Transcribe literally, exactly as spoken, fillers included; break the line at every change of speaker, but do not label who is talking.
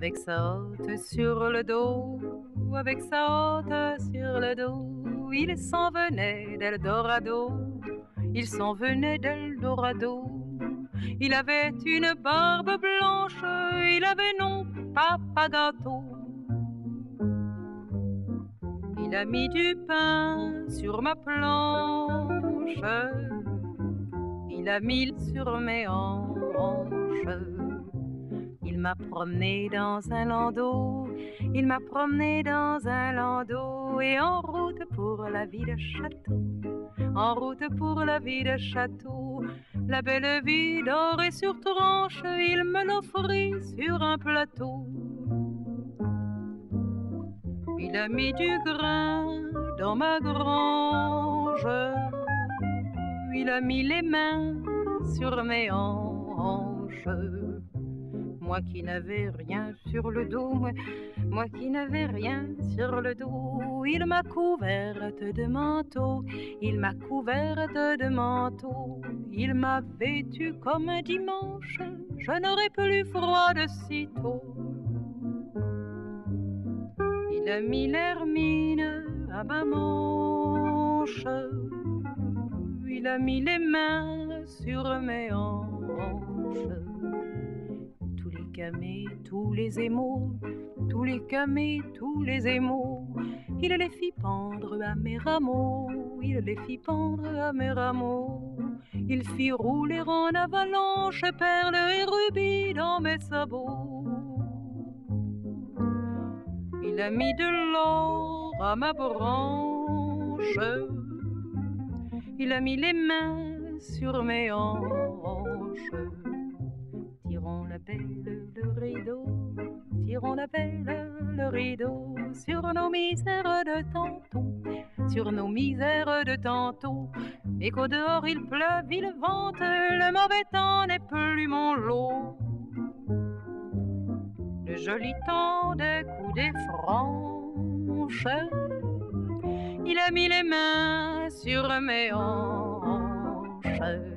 avec sa hotte sur le dos, avec sa hotte sur le dos, il s'en venait d'Eldorado, il s'en venait d'Eldorado. Il avait une barbe blanche, il avait non papa gâteau. Il a mis du pain sur ma planche, il a mis sur mes hanches. Il m'a promené dans un landau, il m'a promené dans un landau, et en route pour la vie de château, en route pour la vie de château, la belle vie dorée sur tranche, il me l'offrit sur un plateau. Il a mis du grain dans ma grange, il a mis les mains sur mes hanches. Moi qui n'avais rien sur le dos, moi, moi qui n'avais rien sur le dos, il m'a couverte de manteau, il m'a couverte de manteau, il m'a vêtue comme un dimanche, je n'aurais plus froid de sitôt. Il a mis l'hermine à ma manche, il a mis les mains sur mes hanches. Tous les camés, tous les émaux, tous les camés, tous les émaux, il les fit pendre à mes rameaux, il les fit pendre à mes rameaux. Il fit rouler en avalanche perles et rubis dans mes sabots. Il a mis de l'or à ma branche, il a mis les mains sur mes hanches. Tirons la belle le rideau, tirons la belle le rideau sur nos misères de tantôt, sur nos misères de tantôt. Et qu'au dehors il pleuve, il vente, le mauvais temps n'est plus mon lot. Le joli temps des coups des franches, il a mis les mains sur mes hanches.